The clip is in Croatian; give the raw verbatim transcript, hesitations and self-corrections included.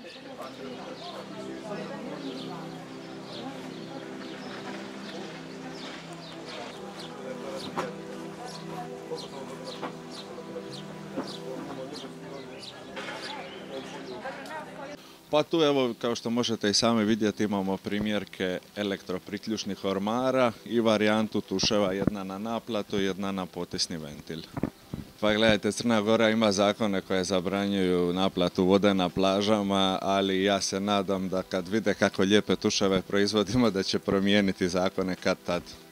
Pa tu evo, kao što možete i sami vidjeti, imamo primjerke elektropriključnih ormara i varijantu tuševa, jedna na naplatu, jedna na potisni ventil. Pa gledajte, Crna Gora ima zakone koje zabranjuju naplatu vode na plažama, ali ja se nadam da kad vide kako lijepe tuševe proizvodimo, da će promijeniti zakone kad tad.